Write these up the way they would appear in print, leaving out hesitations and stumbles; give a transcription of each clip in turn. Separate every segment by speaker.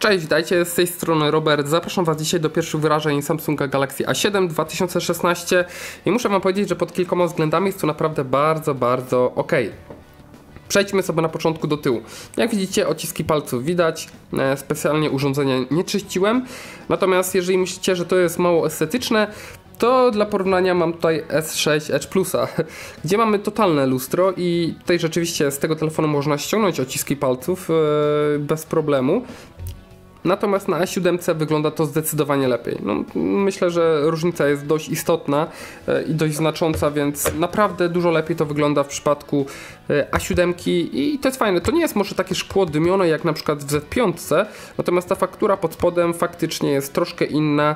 Speaker 1: Cześć, witajcie, z tej strony Robert. Zapraszam Was dzisiaj do pierwszych wrażeń Samsunga Galaxy A7 2016 i muszę Wam powiedzieć, że pod kilkoma względami jest to naprawdę bardzo ok. Przejdźmy sobie na początku do tyłu. Jak widzicie, odciski palców widać, specjalnie urządzenia nie czyściłem. Natomiast jeżeli myślicie, że to jest mało estetyczne, to dla porównania mam tutaj S6 Edge Plusa, gdzie mamy totalne lustro i tutaj rzeczywiście z tego telefonu można ściągnąć odciski palców bez problemu. Natomiast na A7 wygląda to zdecydowanie lepiej. No, myślę, że różnica jest dość istotna i dość znacząca, więc naprawdę dużo lepiej to wygląda w przypadku A7 i to jest fajne. To nie jest może takie szkło dymione jak na przykład w Z5, natomiast ta faktura pod spodem faktycznie jest troszkę inna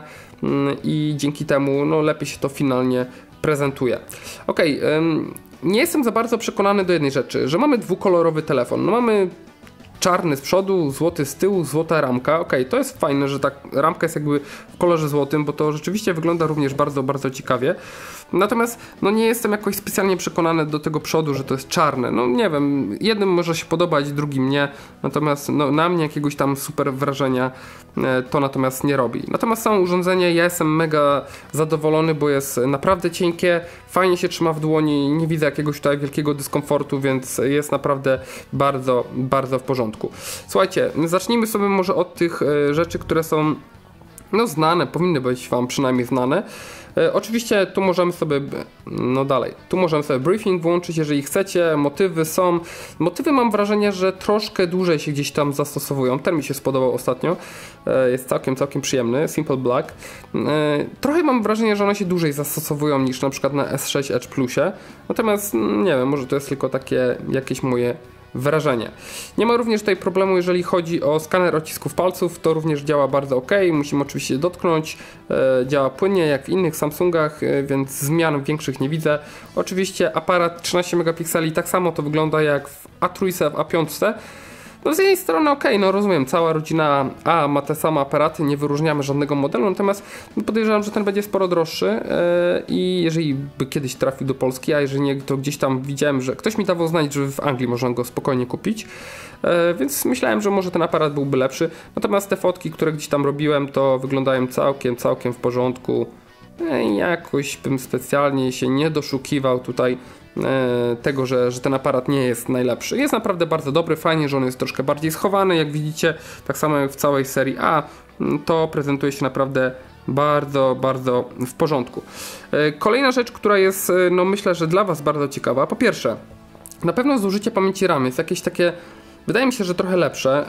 Speaker 1: i dzięki temu no, lepiej się to finalnie prezentuje. Ok, nie jestem za bardzo przekonany do jednej rzeczy, że mamy dwukolorowy telefon. No, mamy czarny z przodu, złoty z tyłu, złota ramka. Ok, to jest fajne, że ta ramka jest jakby w kolorze złotym, bo to rzeczywiście wygląda również bardzo ciekawie. Natomiast no nie jestem jakoś specjalnie przekonany do tego przodu, że to jest czarne. No nie wiem, jednym może się podobać, drugim nie. Natomiast no, na mnie jakiegoś tam super wrażenia to natomiast nie robi. Natomiast samo urządzenie ja jestem mega zadowolony, bo jest naprawdę cienkie, fajnie się trzyma w dłoni, nie widzę jakiegoś tutaj wielkiego dyskomfortu, więc jest naprawdę bardzo w porządku. Słuchajcie, zacznijmy sobie może od tych rzeczy, które są no znane, powinny być Wam przynajmniej znane. Oczywiście tu możemy sobie, no dalej, tu możemy sobie briefing włączyć, jeżeli chcecie, motywy są. Motywy mam wrażenie, że troszkę dłużej się gdzieś tam zastosowują, ten mi się spodobał ostatnio, jest całkiem przyjemny, Simple Black. Trochę mam wrażenie, że one się dłużej zastosowują niż na przykład na S6 Edge Plusie, natomiast nie wiem, może to jest tylko takie jakieś moje wrażenie. Nie ma również tutaj problemu, jeżeli chodzi o skaner odcisków palców, to również działa bardzo ok, musimy oczywiście dotknąć, działa płynnie jak w innych Samsungach, więc zmian większych nie widzę. Oczywiście aparat 13 megapikseli, tak samo to wygląda jak w A3, w A5. No z jednej strony ok, no rozumiem, cała rodzina A ma te same aparaty, nie wyróżniamy żadnego modelu, natomiast podejrzewam, że ten będzie sporo droższy i jeżeli by kiedyś trafił do Polski, a jeżeli nie, to gdzieś tam widziałem, że ktoś mi dawał znać, że w Anglii można go spokojnie kupić, więc myślałem, że może ten aparat byłby lepszy, natomiast te fotki, które gdzieś tam robiłem, to wyglądają całkiem w porządku. Jakoś bym specjalnie się nie doszukiwał tutaj tego, że ten aparat nie jest najlepszy. Jest naprawdę bardzo dobry, fajnie, że on jest troszkę bardziej schowany, jak widzicie, tak samo jak w całej serii A, to prezentuje się naprawdę bardzo w porządku. Kolejna rzecz, która jest, no myślę, że dla Was bardzo ciekawa. Po pierwsze, na pewno zużycie pamięci RAM jest jakieś takie, wydaje mi się, że trochę lepsze.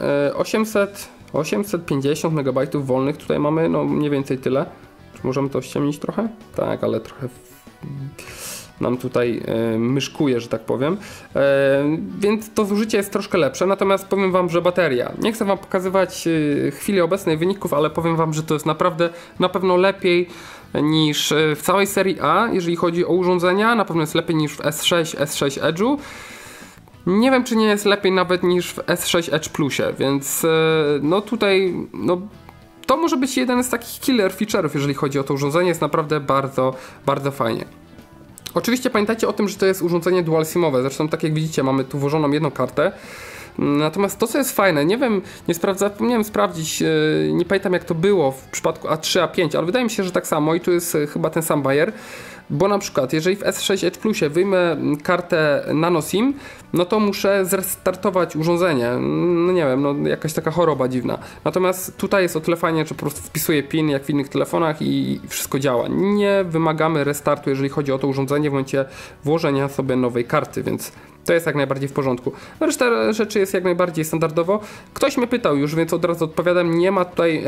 Speaker 1: 850 MB wolnych tutaj mamy, no mniej więcej tyle. Czy możemy to ściemnić trochę? Tak, ale trochę nam tutaj myszkuje, że tak powiem, więc to zużycie jest troszkę lepsze, natomiast powiem Wam, że bateria, nie chcę Wam pokazywać w chwili obecnej wyników, ale powiem Wam, że to jest naprawdę na pewno lepiej niż w całej serii A, jeżeli chodzi o urządzenia, na pewno jest lepiej niż w S6 Edge'u. Nie wiem, czy nie jest lepiej nawet niż w S6 Edge Plusie, więc no tutaj no to może być jeden z takich killer feature'ów, jeżeli chodzi o to urządzenie, jest naprawdę bardzo fajnie. Oczywiście pamiętajcie o tym, że to jest urządzenie dual simowe, zresztą tak jak widzicie mamy tu włożoną jedną kartę. Natomiast to, co jest fajne, nie wiem, zapomniałem sprawdzić, nie pamiętam jak to było w przypadku A3, A5, ale wydaje mi się, że tak samo i tu jest chyba ten sam bajer. Bo na przykład, jeżeli w S6 Edge Plusie wyjmę kartę Nano SIM, no to muszę zrestartować urządzenie. No nie wiem, no jakaś taka choroba dziwna. Natomiast tutaj jest o tyle fajnie, że po prostu wpisuję PIN jak w innych telefonach i wszystko działa. Nie wymagamy restartu, jeżeli chodzi o to urządzenie w momencie włożenia sobie nowej karty, więc to jest jak najbardziej w porządku. Reszta rzeczy jest jak najbardziej standardowo. Ktoś mnie pytał już, więc od razu odpowiadam, nie ma tutaj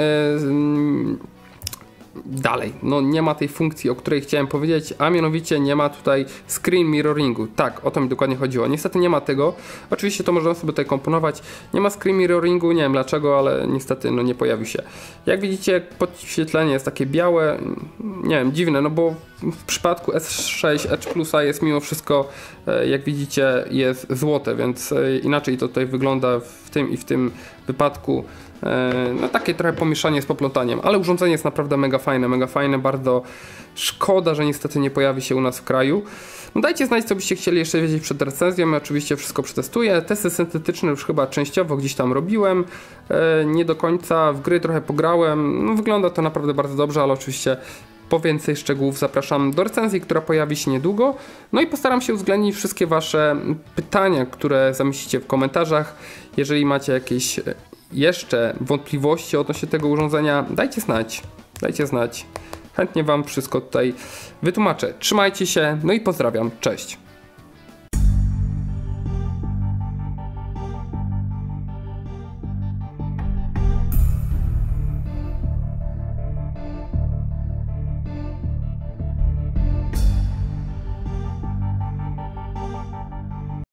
Speaker 1: dalej, no nie ma tej funkcji, o której chciałem powiedzieć, a mianowicie nie ma tutaj screen mirroringu. Tak, o to mi dokładnie chodziło. Niestety nie ma tego. Oczywiście to można sobie tutaj komponować. Nie ma screen mirroringu, nie wiem dlaczego, ale niestety no nie pojawił się. Jak widzicie, podświetlenie jest takie białe, nie wiem, dziwne, no bo w przypadku S6 Edge Plusa jest mimo wszystko, jak widzicie, jest złote, więc inaczej to tutaj wygląda w tym i w tym wypadku. No takie trochę pomieszanie z poplątaniem, ale urządzenie jest naprawdę mega fajne, bardzo szkoda, że niestety nie pojawi się u nas w kraju. No dajcie znać, co byście chcieli jeszcze wiedzieć przed recenzją, ja oczywiście wszystko przetestuję. Testy syntetyczne już chyba częściowo gdzieś tam robiłem, nie do końca, w gry trochę pograłem, no wygląda to naprawdę bardzo dobrze, ale oczywiście po więcej szczegółów zapraszam do recenzji, która pojawi się niedługo. No i postaram się uwzględnić wszystkie wasze pytania, które zamieścicie w komentarzach. Jeżeli macie jakieś jeszcze wątpliwości odnośnie tego urządzenia, dajcie znać. Chętnie wam wszystko tutaj wytłumaczę. Trzymajcie się, no i pozdrawiam, cześć.